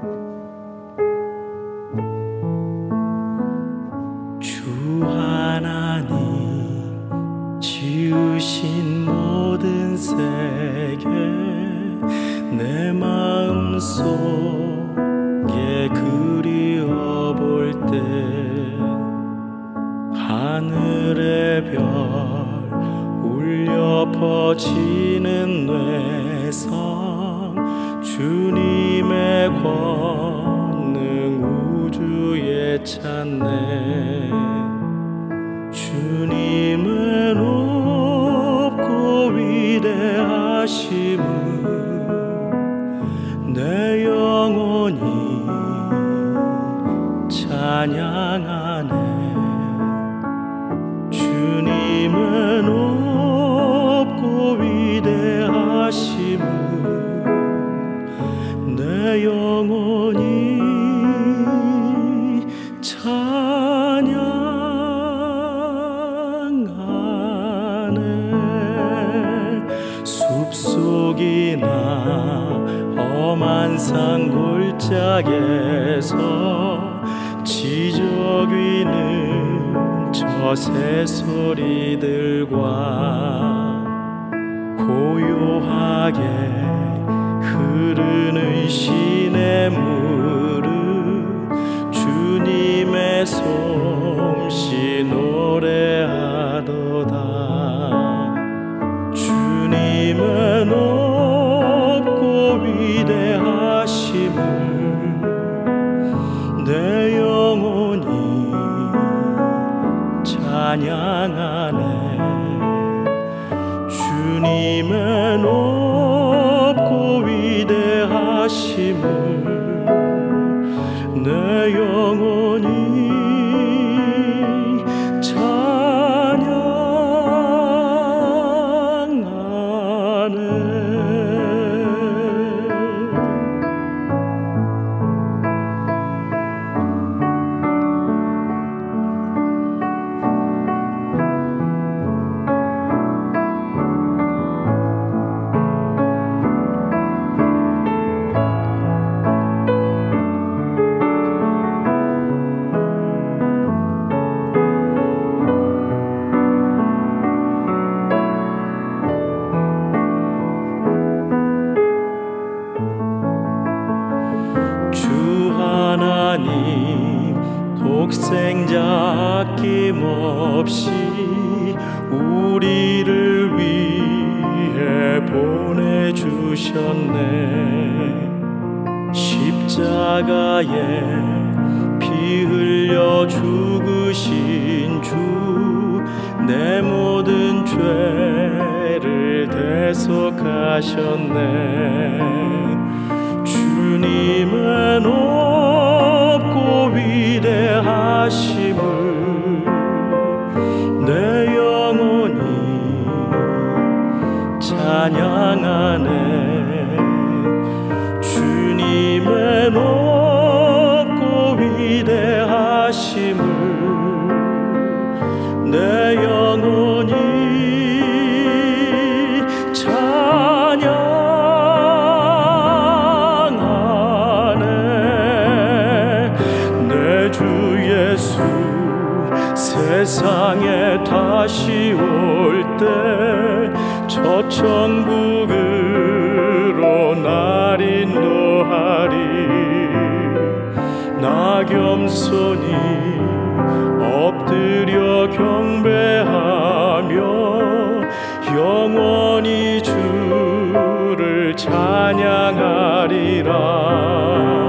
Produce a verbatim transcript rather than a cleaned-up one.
주 하나님 지으신 모든 세계 내 마음속에 그리워볼 때 하늘의 별 울려 퍼지는 뇌성 주님의 권능 우주에 찾네. 주님의 높고 위대하심을 내 영혼이 찬양하네. 주님의 높고 위대하심을 내 영혼이 찬양하네. 숲속이나 험한 산 골짜기에서 지저귀는 저 새소리들과 고요하게 흐르는 시냇물은 주님의 솜씨 노래하도다. 주님의 높고 위대하심을 내 영혼이 찬양하네. 주님의 높고 위대하심을 내 영혼이 독생자 아낌없이 우리를 위해 보내주셨네. 십자가에 피 흘려 죽으신 주 내 모든 죄를 대속하셨네. 주님의 높고 위대하심을 내 영혼이 찬양하네. 주님의 높고 위대하심을 내 영혼이 찬양하네. 내 주 예수 세상에 다시 올 때 저 천국으로 날 인도하리. 나 겸손히 엎드려 경배하며 영원히 주를 찬양하리라.